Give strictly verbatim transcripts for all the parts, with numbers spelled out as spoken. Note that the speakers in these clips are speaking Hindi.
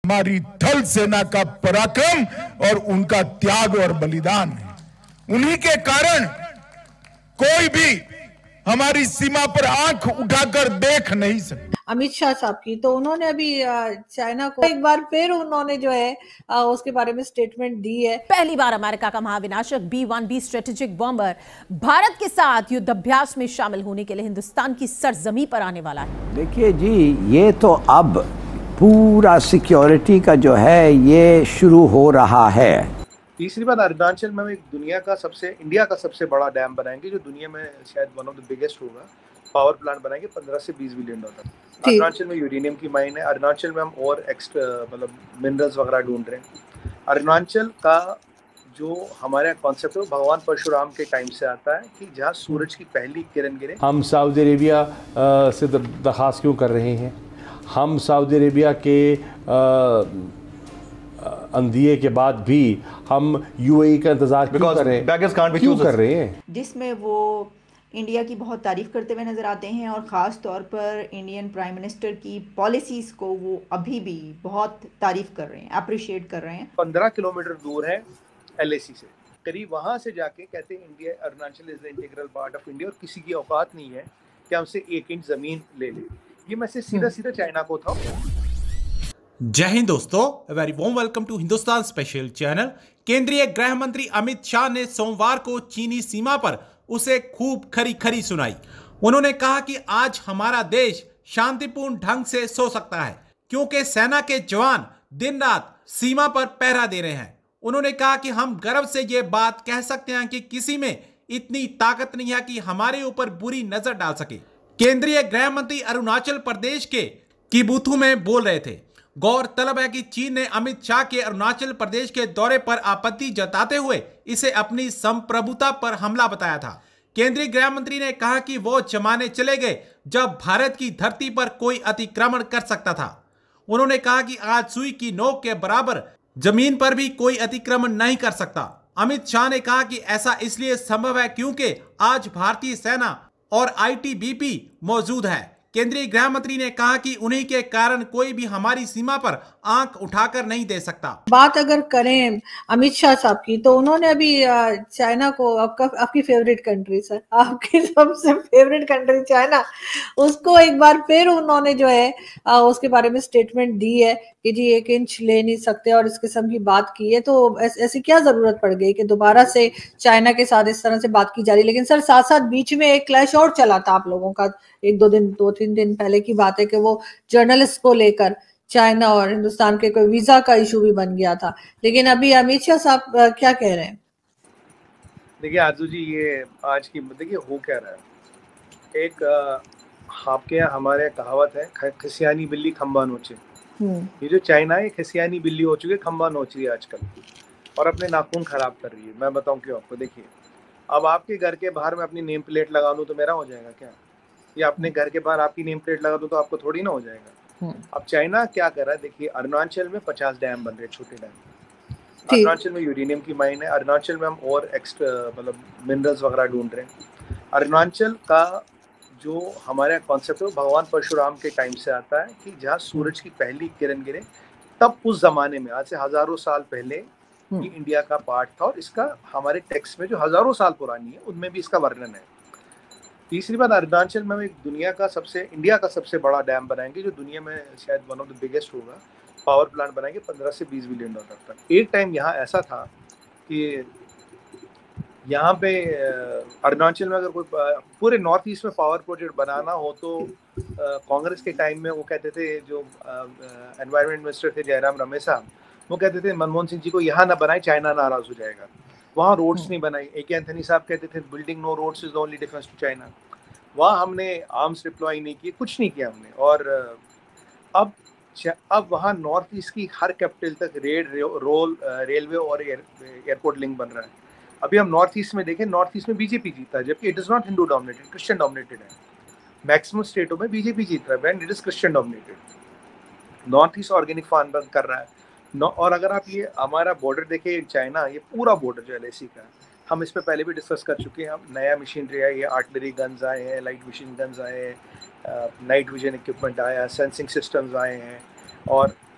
हमारी थल सेना का पराक्रम और उनका त्याग और बलिदान है। उन्हीं के कारण कोई भी हमारी सीमा पर आंख उठाकर देख नहीं सकता। अमित शाह साहब की तो उन्होंने अभी चाइना को एक बार फिर उन्होंने जो है उसके बारे में स्टेटमेंट दी है। पहली बार अमेरिका का महाविनाशक B one B strategic bomber Bharat के साथ युद्धाभ्यास में शामिल होने के लिए हिंदुस्तान की सरजमी पर आने वाला है। देखिए जी, ये तो अब पूरा सिक्योरिटी का जो है ये शुरू हो रहा है। तीसरी बात, अरुणाचल में एक दुनिया का सबसे इंडिया का सबसे बड़ा डैम बनाएंगे जो दुनिया में शायद वन ऑफ द बिगेस्ट होगा। पावर प्लांट बनाएंगे पंद्रह से बीस बिलियन डॉलर। अरुणाचल में यूरेनियम की माइन है। अरुणाचल में हम और एक्स्ट्रा मतलब मिनरल्स वगैरह ढूंढ रहे हैं। अरुणाचल का जो हमारा कॉन्सेप्ट है भगवान परशुराम के टाइम से आता है कि जहाँ सूरज की पहली किरण गिरे। हम सऊदी अरेबिया से दरख्वास्त क्यों कर रहे हैं? हम सऊदी अरेबिया के अंधिये के बाद भी हम यूएई का इंतजार क्यों कर रहे हैं? क्यों कर रहे हैं? जिसमें वो इंडिया की बहुत तारीफ करते हुए नजर आते हैं और ख़ास तौर पर इंडियन प्राइम मिनिस्टर की पॉलिसीज़ को वो अभी भी बहुत तारीफ कर रहे हैं, अप्रिशिएट कर रहे हैं। पंद्रह किलोमीटर दूर है एलएसी से, करीब वहाँ से जाके कहते हैं India Arunachal is the integral part of India और किसी की औकात नहीं है कि हमसे एक इंच ज़मीन ले ले। ये मैसेज सीधा सीधा चाइना को था। जय हिंद दोस्तों, very warm welcome to Hindustan special channel. केंद्रीय गृह मंत्री अमित शाह ने सोमवार को चीनी सीमा पर उसे खूब खरी खरी सुनाई। उन्होंने कहा कि आज हमारा देश शांतिपूर्ण ढंग से सो सकता है क्योंकि सेना के जवान दिन रात सीमा पर पहरा दे रहे हैं। उन्होंने कहा कि हम गर्व से ये बात कह सकते हैं कि किसी में इतनी ताकत नहीं है कि हमारे ऊपर बुरी नजर डाल सके। केंद्रीय गृह मंत्री अरुणाचल प्रदेश के किबुथु में बोल रहे थे। गौरतलब है कि चीन ने अमित शाह के अरुणाचल प्रदेश के दौरे पर आपत्ति जताते हुए इसे अपनी संप्रभुता पर हमला बताया था। केंद्रीय गृह मंत्री ने कहा कि वो जमाने चले गए जब भारत की धरती पर कोई अतिक्रमण कर सकता था। उन्होंने कहा कि आज सुई की नोक के बराबर जमीन पर भी कोई अतिक्रमण नहीं कर सकता। अमित शाह ने कहा कि ऐसा इसलिए संभव है क्योंकि आज भारतीय सेना और आईटीबीपी मौजूद है। केंद्रीय गृह मंत्री ने कहा कि उन्हीं के कारण कोई भी हमारी सीमा पर आंख उठाकर नहीं दे सकता। बात अगर करें अमित शाह साहब की तो उन्होंने अभी चाइना को, आपका आपकी फेवरेट कंट्री सर, आपकी सबसे फेवरेट कंट्री चाइना, उसको एक बार फिर उन्होंने जो है उसके बारे में स्टेटमेंट दी है कि जी एक इंच ले नहीं सकते और इस किस्म की बात की है। तो ऐसी क्या जरूरत पड़ गई कि दोबारा से चाइना के साथ इस तरह से बात की जा रही। लेकिन सर साथ साथ बीच में एक क्लैश और चला था आप लोगों का, एक दो दिन दो तीन दिन पहले की बात है कि वो जर्नलिस्ट को लेकर चाइना और हिंदुस्तान के कोई वीजा का इशू भी बन गया था। लेकिन अभी अमित शाह साहब क्या कह रहे हैं? देखिए आरजू जी, ये आज की देखिए हो क्या रहा है। एक आपके यहाँ हमारे कहावत है, खसियानी बिल्ली खंबा नोचे। ये जो चाइना है खसियानी बिल्ली हो चुकी है, खंबा नोच रही है आजकल और अपने नाखून खराब कर रही है। मैं बताऊं क्यों आपको। देखिए, अब आपके घर के बाहर मैं अपनी नेम प्लेट लगा दूं तो मेरा हो जाएगा क्या? या अपने घर के बाहर आपकी नेम प्लेट लगा दूं तो आपको थोड़ी ना हो जाएगा। अब चाइना क्या कर रहा है, देखिए अरुणाचल में पचास डैम बन रहे, छोटे डैम। अरुणाचल में यूरेनियम की माइन है। अरुणाचल में हम और एक्स्ट्रा मतलब मिनरल्स वगैरह ढूंढ रहे हैं। अरुणाचल का जो हमारा कॉन्सेप्ट है भगवान परशुराम के टाइम से आता है कि जहाँ सूरज की पहली किरण गिरे, तब उस जमाने में आज से हजारों साल पहले ये इंडिया का पार्ट था और इसका हमारे टेक्स्ट में जो हजारों साल पुरानी है उनमें भी इसका वर्णन है। तीसरी बात, अरुणाचल में एक दुनिया का सबसे इंडिया का सबसे बड़ा डैम बनाएंगे जो दुनिया में शायद वन ऑफ द बिगेस्ट होगा। पावर प्लांट बनाएंगे पंद्रह से बीस बिलियन डॉलर तक। एक टाइम यहाँ ऐसा था कि यहाँ पे अरुणाचल में अगर कोई पूरे नॉर्थ ईस्ट में पावर प्रोजेक्ट बनाना हो तो कांग्रेस के टाइम में वो कहते थे, जो एनवायरनमेंट मिनिस्टर थे जयराम रमेश साहब, वो कहते थे मनमोहन सिंह जी को यहाँ ना बनाए, चाइना नाराज हो जाएगा। वहाँ रोड्स नहीं बनाई। ए के एंथनी साहब कहते थे building no roads is the only difference to China. वहाँ हमने आर्म्स डिप्लॉय नहीं किए, कुछ नहीं किया हमने। और अब अब वहाँ नॉर्थ ईस्ट की हर कैपिटल तक रेड रोल रेलवे और एयरपोर्ट लिंक बन रहा है। अभी हम नॉर्थ ईस्ट में देखें, नॉर्थ ईस्ट में बीजेपी जीता है, जबकि it is not Hindu dominated, Christian dominated है। मैक्सिमम स्टेटों में बीजेपी जीत रहा है and it is Christian dominated. North east organic farm बंद कर रहा है। और अगर आप ये हमारा बॉर्डर देखें चाइना, ये पूरा बॉर्डर जो एल ए सी का, हम इस पे पहले भी डिस्कस कर चुके हैं। हम नया मशीनरी आई है, आर्टिलरी गन्स आए हैं, लाइट मशीन गन्स आए हैं, नाइट विजन इक्विपमेंट आया है, सेंसिंग सिस्टम्स आए हैं और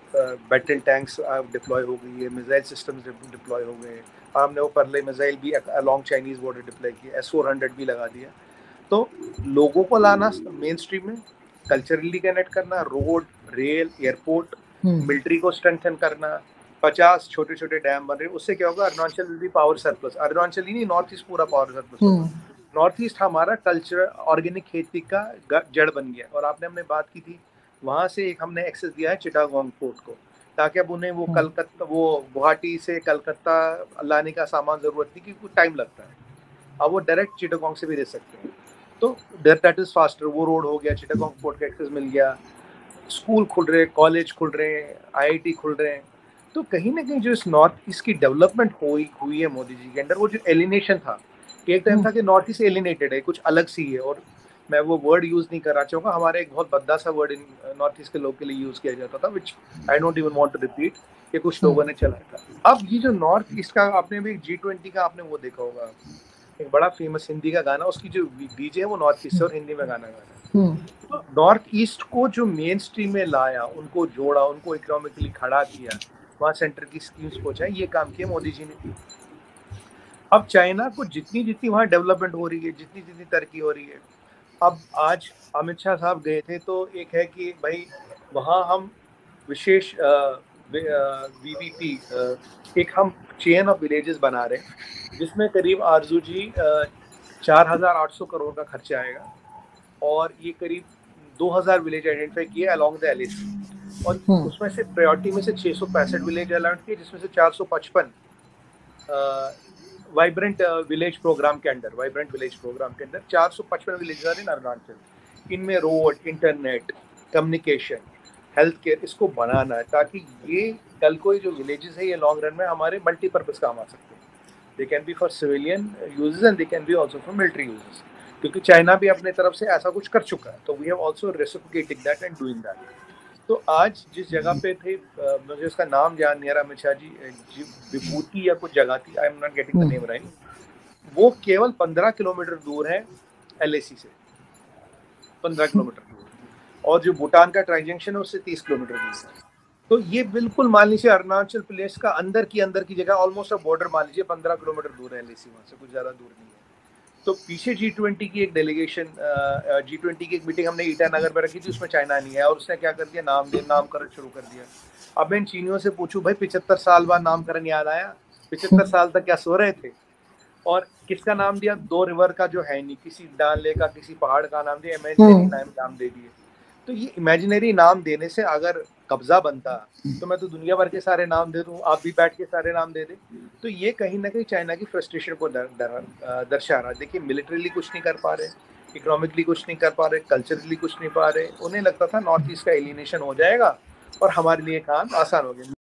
बैटल टैंक्स डिप्लॉय हो गई है, मिसाइल सिस्टम्स डिप्लॉय हो गए, हमने वो परले मिसाइल भी अलॉन्ग चाइनीज बॉर्डर डिप्लॉय किया, एस फोर हंड्रेड भी लगा दिया। तो लोगों को लाना मेन स्ट्रीम में, कल्चरली कनेक्ट करना, रोड, रेल, एयरपोर्ट, मिलिट्री को स्ट्रेंथन करना, पचास छोटे छोटे डैम बन रहे, उससे क्या होगा, Arunachal will be power surplus. Arunachal ही नहीं, नॉर्थ ईस्ट पूरा पावर सरप्लस होगा। नॉर्थ ईस्ट हमारा कल्चर, ऑर्गेनिक खेती का जड़ बन गया। और आपने हमने बात की थी, वहाँ से एक हमने एक्सेस दिया है चिटागोंग पोर्ट को, ताकि अब उन्हें वो कलकत्ता, वो गुवाहाटी से कलकत्ता लाने का सामान जरूरत नहीं, क्योंकि टाइम लगता है, अब वो डायरेक्ट चिटागोंग से भी दे सकते हैं। तो दैट इज फास्टर, वो रोड हो गया, चिटागोंग पोर्ट का एक्सेस मिल गया, स्कूल खुल रहे, कॉलेज खुल रहे हैं, आई आई टी खुल रहे हैं। तो कहीं ना कहीं जो इस नॉर्थ ईस्ट की डेवलपमेंट हुई हुई है मोदी जी के अंडर, वो जो एलिनेशन था, एक टाइम था कि नॉर्थ ईस्ट एलिनेटेड है, कुछ अलग सी है, और मैं वो वर्ड यूज नहीं करना चाहूँगा, हमारे एक बहुत भद्दा सा वर्ड इन नॉर्थ ईस्ट के लोग के लिए यूज किया जाता था, which I don't even want to repeat, कि कुछ लोगों ने चलाया था। अब ये जो नॉर्थ ईस्ट का, आपने भी जी ट्वेंटी का आपने वो देखा होगा, एक बड़ा फेमस हिंदी का गाना, उसकी जो डीजे है वो नॉर्थ ईस्ट से और हिंदी में गाना गाना है। तो नॉर्थ ईस्ट को जो मेन स्ट्रीम में लाया, उनको जोड़ा, उनको इकोनॉमिकली खड़ा किया, वहाँ सेंटर की स्कीम्स पहुंचाई, ये काम किया मोदी जी ने। अब चाइना को जितनी जितनी वहाँ डेवलपमेंट हो रही है, जितनी जितनी तरक्की हो रही है, अब आज अमित शाह साहब गए थे, तो एक है कि भाई वहाँ हम विशेष वी वी पी, एक हम चेन ऑफ विलेजेस बना रहे हैं, जिसमें करीब आरजू जी चार हजार आठ सौ करोड़ का खर्चा आएगा, और ये करीब दो हजार विलेज आइडेंटिफाई किए along the L A C, और उसमें से प्रायोरिटी में से छः सौ पैंसठ विलेज अलॉट किए, जिसमें से चार सौ पचपन वाइब्रेंट विलेज प्रोग्राम के अंडर, वाइब्रेंट विलेज प्रोग्राम के अंदर चार सौ पचपन विलेज इन अरुणाचल। इनमें road, internet, communication, health care, इसको बनाना है, ताकि ये कल को जो विलेजेस है, ये लॉन्ग रन में हमारे मल्टीपर्पज काम आ सकते हैं। They can be for civilian uses and they can be also for military uses, क्योंकि चाइना भी अपने तरफ से ऐसा कुछ कर चुका है, तो we have also reciprocating that and doing that. तो आज जिस जगह पे थे, मुझे उसका नाम याद नहीं आ रहा, अमित शाह जी, विभूति या कुछ जगह थी, I am not getting the name right, वो केवल पंद्रह किलोमीटर दूर है एल ए सी से, पंद्रह किलोमीटर दूर, और जो भूटान का ट्रांजैक्शन है उससे तीस किलोमीटर दूर है। तो ये बिल्कुल मान लीजिए अरुणाचल प्रदेश का अंदर की अंदर की जगह, ऑलमोस्ट बॉर्डर मान लीजिए पंद्रह किलोमीटर दूर है एल ए सी, वहाँ से कुछ ज़्यादा दूर नहीं है। तो पीछे जी ट्वेंटी की एक डेलीगेशन, जी ट्वेंटी की एक मीटिंग हमने ईटानगर में रखी थी, उसमें चाइना नहीं है, और उसने क्या कर दिया, नाम दे नामकरण शुरू कर दिया। अब मैं इन चीनियों से पूछूं, भाई पिछहत्तर साल बाद नामकरण याद आया, पिछहत्तर साल तक क्या सो रहे थे? और किसका नाम दिया? दो रिवर का जो है नहीं, किसी डाल लेक का, किसी पहाड़ का नाम दिया, इमेजिनरी नाम दे दिए। तो ये इमेजिनरी नाम देने से अगर कब्जा बनता, तो मैं तो दुनिया भर के सारे नाम दे दूं, आप भी बैठ के सारे नाम दे दे। तो ये कहीं ना कहीं चाइना की फ्रस्ट्रेशन को दर, दर, दर्शा रहा है। देखिए, मिलिट्रीली कुछ नहीं कर पा रहे, इकोनॉमिकली कुछ नहीं कर पा रहे, कल्चरली कुछ नहीं पा रहे। उन्हें लगता था नॉर्थ ईस्ट का एलिनेशन हो जाएगा और हमारे लिए काम आसान हो गया।